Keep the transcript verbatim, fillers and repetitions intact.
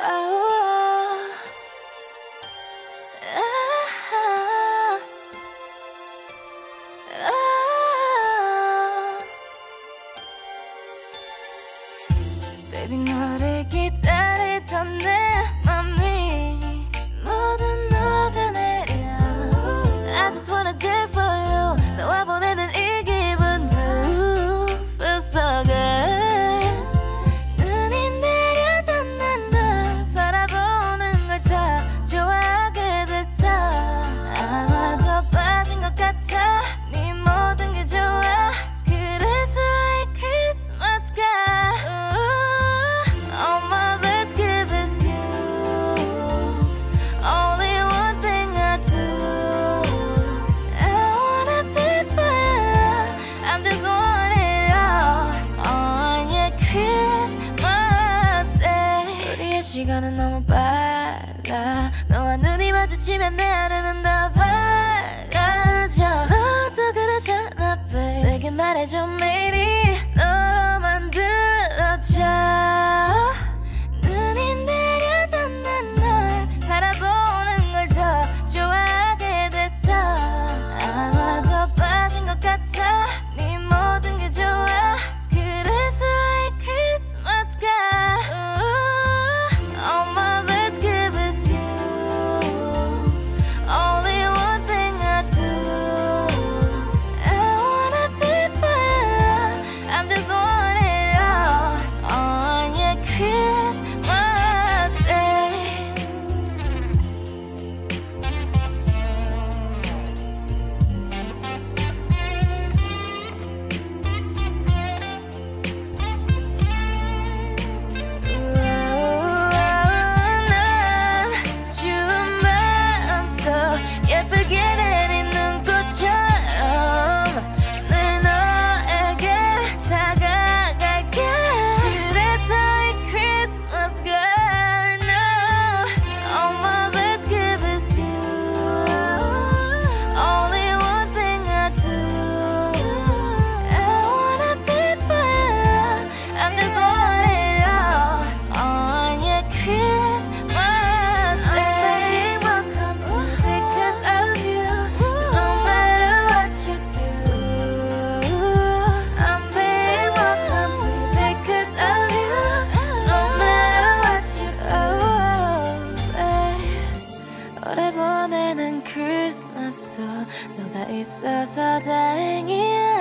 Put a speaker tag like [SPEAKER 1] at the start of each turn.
[SPEAKER 1] Baby 너를 기다리던 내 맘이 모두 녹아내려 I just wanna dance for you 너와 보내는 이 기분도 feels so good 눈이 내려던 난 널 바라보는 걸 더 좋아하게 됐어 아마도 빠진 것 같아 네 모든 게 좋아 그래서 이 Christmas sky 시간은 너무 빨라 너와 눈이 마주치면 내 하루는 더 밝아져 너도 그러잖아 babe 내게 말해줘 매일이 너로 만들어져 눈이 내려던 난 널 바라보는 걸 더 좋아하게 됐어 아마도 빠진 것 같아 네 모든 게 좋아 그래서 이 Christmas sky 오래 보내는 크리스마스 너가 있어서 다행이야